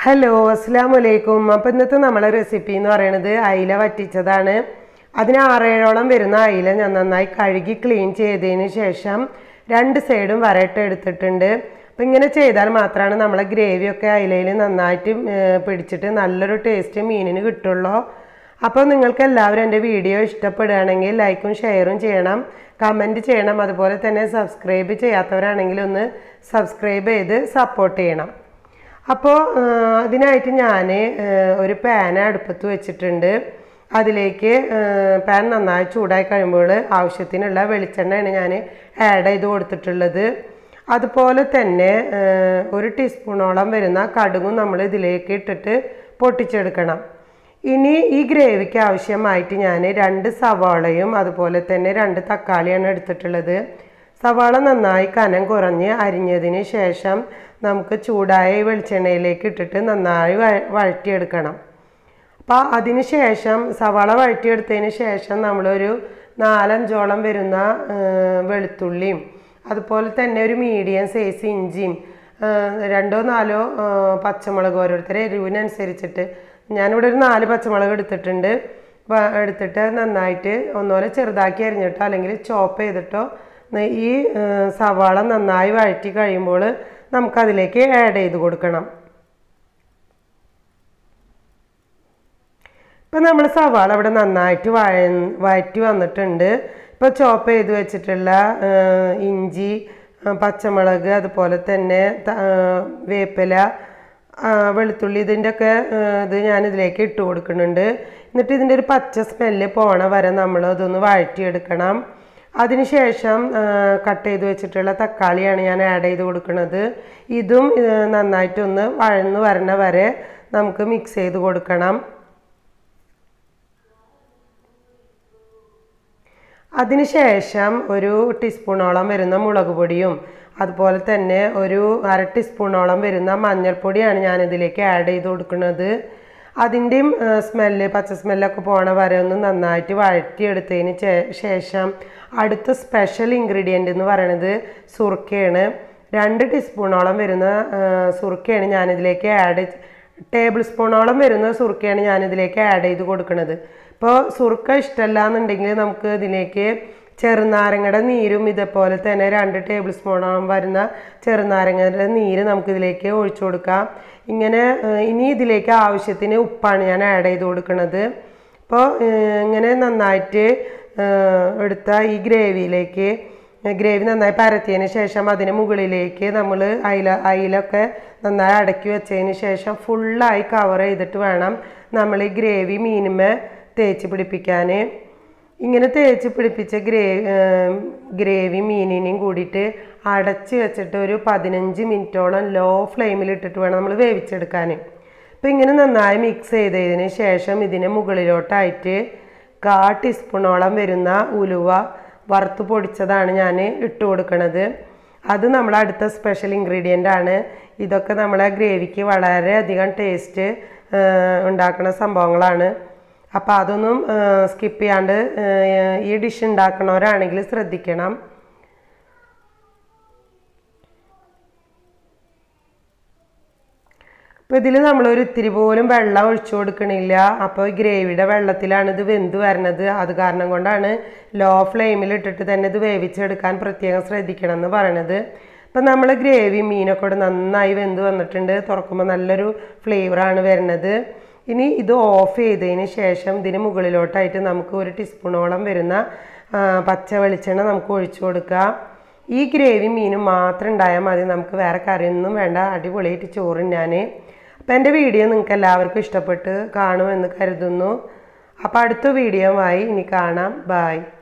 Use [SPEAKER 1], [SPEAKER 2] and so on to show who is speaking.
[SPEAKER 1] Hello അസ്സലാമു അലൈക്കും. അപ്പോൾ ഇന്നത്തെ നമ്മളെ റെസിപ്പി എന്ന് പറയുന്നത് അയില വറ്റിച്ചതാണ്. അതിന് 6-7ഓളം വരുന്ന അയില ഞാൻ നന്നായി കഴുകി ക്ലീൻ ചെയ്തതിന് ശേഷം രണ്ട് സൈഡും വരയിട്ട് എടുത്തിട്ടുണ്ട്. അപ്പോൾ ഇങ്ങനെ ചെയ്താൽ മാത്രമാണ് നമ്മളെ ഗ്രേവിയൊക്കെ അയിലയിൽ നന്നായിട്ട് പിടിച്ചിട്ട് നല്ലൊരു ടേസ്റ്റ് മീനിന് കിട്ടുള്ളൂ. അപ്പോൾ നിങ്ങൾക്ക് എല്ലാവരും എൻ്റെ വീഡിയോ ഇഷ്ടപ്പെടുകയാണെങ്കിൽ ലൈക്കും ഷെയറും ചെയ്യണം, കമൻറ്റ് ചെയ്യണം. അതുപോലെ തന്നെ സബ്സ്ക്രൈബ് ചെയ്യാത്തവരാണെങ്കിൽ ഒന്ന് സബ്സ്ക്രൈബ് ചെയ്ത് സപ്പോർട്ട് ചെയ്യണം. അപ്പോൾ അതിനായിട്ട് ഞാൻ ഒരു പാൻ അടുപ്പത്ത് വെച്ചിട്ടുണ്ട്. അതിലേക്ക് പാൻ നന്നായി ചൂടായി കഴിയുമ്പോൾ ആവശ്യത്തിനുള്ള വെളിച്ചെണ്ണയാണ് ഞാൻ ആഡ് ചെയ്ത് കൊടുത്തിട്ടുള്ളത്. അതുപോലെ തന്നെ 1 ടീസ്പൂണോളം വരുന്ന കടുകും നമ്മൾ ഇതിലേക്ക് ഇട്ടിട്ട് പൊട്ടിച്ചെടുക്കണം. ഇനി ഈ ഗ്രേവിക്ക് ആവശ്യമായിട്ട് ഞാൻ 2 സവാളയും അതുപോലെ തന്നെ 2 തക്കാളിയാണ് എടുത്തിട്ടുള്ളത്. സവാള നന്നായി കനം കുറഞ്ഞ് അരിഞ്ഞതിന് ശേഷം നമുക്ക് ചൂടായ വെളിച്ചെണ്ണയിലേക്ക് ഇട്ടിട്ട് നന്നായി വഴറ്റിയെടുക്കണം. അപ്പോൾ അതിന് ശേഷം സവാള വഴറ്റിയെടുത്തതിന് ശേഷം നമ്മളൊരു 4-5ഓളം വരുന്ന വെളുത്തുള്ളിയും അതുപോലെ തന്നെ ഒരു മീഡിയം സൈസ് ഇഞ്ചിയും 2-4 പച്ചമുളക് ഓരോരുത്തരെ എരിവിനനുസരിച്ചിട്ട് ഞാനിവിടെ ഒരു 4 പച്ചമുളക് എടുത്തിട്ടുണ്ട്. എടുത്തിട്ട് നന്നായിട്ട് ഒന്നുപോലെ ചെറുതാക്കി അരിഞ്ഞിട്ടോ അല്ലെങ്കിൽ ചോപ്പ് ചെയ്തിട്ടോ ഈ സവാള നന്നായി വഴറ്റി കഴിയുമ്പോൾ നമുക്കതിലേക്ക് ആഡ് ചെയ്ത് കൊടുക്കണം. ഇപ്പം നമ്മൾ സവാള ഇവിടെ നന്നായിട്ട് വഴറ്റി വന്നിട്ടുണ്ട്. ഇപ്പോൾ ചോപ്പ് ചെയ്ത് വെച്ചിട്ടുള്ള ഇഞ്ചി, പച്ചമുളക്, അതുപോലെ തന്നെ വേപ്പില, വെളുത്തുള്ളി ഇതിൻ്റെയൊക്കെ ഇത് ഞാനിതിലേക്ക് ഇട്ട് കൊടുക്കുന്നുണ്ട്. എന്നിട്ട് ഇതിൻ്റെ ഒരു പച്ച സ്മെല്ല് പോണ വരെ നമ്മൾ അതൊന്ന് വഴറ്റിയെടുക്കണം. അതിനുശേഷം കട്ട് ചെയ്ത് വെച്ചിട്ടുള്ള തക്കാളിയാണ് ഞാൻ ആഡ് ചെയ്ത് കൊടുക്കുന്നത്. ഇതും നന്നായിട്ടൊന്ന് വഴന്ന് വരണ വരെ നമുക്ക് മിക്സ് ചെയ്ത് കൊടുക്കണം. അതിനുശേഷം 1 ടീസ്പൂണോളം വരുന്ന മുളക് പൊടിയും അതുപോലെ തന്നെ ഒരു 1/2 ടീസ്പൂണോളം വരുന്ന മഞ്ഞൾപ്പൊടിയാണ് ഞാനിതിലേക്ക് ആഡ് ചെയ്ത് കൊടുക്കുന്നത്. അതിൻ്റെയും സ്മെല്ല് പച്ച സ്മെല്ലൊക്കെ പോണ വരെ ഒന്ന് നന്നായിട്ട് വഴറ്റിയെടുത്തതിന് ശേഷം അടുത്ത സ്പെഷ്യൽ ഇൻഗ്രീഡിയൻ്റ് എന്ന് പറയുന്നത് സുർക്കയാണ്. 2 ടീസ്പൂണോളം വരുന്ന സുർക്കയാണ് ഞാനിതിലേക്ക് ടേബിൾ സ്പൂണോളം വരുന്ന സുർക്കയാണ് ഞാനിതിലേക്ക് ആഡ് ചെയ്ത് കൊടുക്കുന്നത്. ഇപ്പോൾ സുർക്ക ഇഷ്ടമല്ല എന്നുണ്ടെങ്കിൽ നമുക്ക് ഇതിലേക്ക് ചെറുനാരങ്ങയുടെ നീരും ഇതേപോലെ തന്നെ 2 ടേബിൾ സ്പൂണോളം വരുന്ന ചെറുനാരങ്ങയുടെ നീര് നമുക്കിതിലേക്ക് ഒഴിച്ചു കൊടുക്കാം. ഇനി ഇതിലേക്ക് ആവശ്യത്തിന് ഉപ്പാണ് ഞാൻ ആഡ് ചെയ്ത് കൊടുക്കുന്നത്. അപ്പോൾ ഇങ്ങനെ നന്നായിട്ട് എടുത്ത ഈ ഗ്രേവി നന്നായി പരത്തിയതിന് ശേഷം അതിന് മുകളിലേക്ക് നമ്മൾ അയിലൊക്കെ നന്നായി അടക്കി വെച്ചതിന് ശേഷം ഫുള്ളായി കവർ ചെയ്തിട്ട് വേണം നമ്മൾ ഈ ഗ്രേവി മീനുമേ തേച്ച് പിടിപ്പിക്കാൻ. ഇങ്ങനെ തേച്ച് പിടിപ്പിച്ച ഗ്രേവി മീനിനെയും കൂടിയിട്ട് അടച്ച് വെച്ചിട്ട് ഒരു 15 മിനിറ്റോളം ലോ ഫ്ലെയിമിൽ ഇട്ടിട്ട് വേണം നമ്മൾ വേവിച്ചെടുക്കാൻ. അപ്പോൾ ഇങ്ങനെ നന്നായി മിക്സ് ചെയ്തതിന് ശേഷം ഇതിന് മുകളിലോട്ടായിട്ട് 1/4 ടീസ്പൂണോളം വരുന്ന ഉലുവ വറുത്ത് പൊടിച്ചതാണ് ഞാൻ ഇട്ട് കൊടുക്കുന്നത്. അത് നമ്മൾ അടുത്ത സ്പെഷ്യൽ ഇൻഗ്രീഡിയൻ്റ് ആണ്. ഇതൊക്കെ നമ്മളെ ഗ്രേവിക്ക് വളരെയധികം ടേസ്റ്റ് ഉണ്ടാക്കുന്ന സംഭവങ്ങളാണ്. അപ്പോൾ അതൊന്നും സ്കിപ്പ് ചെയ്യാണ്ട് ഈ ഡിഷ് ഉണ്ടാക്കണവരാണെങ്കിൽ ശ്രദ്ധിക്കണം. അപ്പോൾ ഇതിൽ നമ്മളൊരു ഇത്തിരി പോലും വെള്ളം ഒഴിച്ചു കൊടുക്കണില്ല. അപ്പോൾ ഈ ഗ്രേവിയുടെ വെള്ളത്തിലാണ് ഇത് വെന്ത് വരുന്നത്. അത് കാരണം കൊണ്ടാണ് ലോ ഫ്ലെയിമിൽ ഇട്ടിട്ട് തന്നെ ഇത് വേവിച്ചെടുക്കാൻ പ്രത്യേകം ശ്രദ്ധിക്കണം എന്ന് പറയണത്. അപ്പം നമ്മൾ ഗ്രേവി മീനൊക്കെ ഇവിടെ നന്നായി വെന്ത് വന്നിട്ടുണ്ട്. തുറക്കുമ്പോൾ നല്ലൊരു ഫ്ലേവറാണ് വരുന്നത്. ഇനി ഇത് ഓഫ് ചെയ്തതിന് ശേഷം ഇതിന് മുകളിലോട്ടായിട്ട് നമുക്ക് 1 ടീസ്പൂണോളം വരുന്ന പച്ച വെളിച്ചെണ്ണ നമുക്ക് ഒഴിച്ചു കൊടുക്കാം. ഈ ഗ്രേവി മീനും മാത്രം ഉണ്ടായാൽ മതി, നമുക്ക് വേറെ കറിയൊന്നും വേണ്ട. അടിപൊളിയായിട്ട് ചോറ് ഞാൻ. അപ്പോൾ എൻ്റെ വീഡിയോ നിങ്ങൾക്ക് എല്ലാവർക്കും ഇഷ്ടപ്പെട്ട് കാണുമെന്ന് കരുതുന്നു. അപ്പോൾ അടുത്ത വീഡിയോയുമായി ഇനി കാണാം. ബൈ.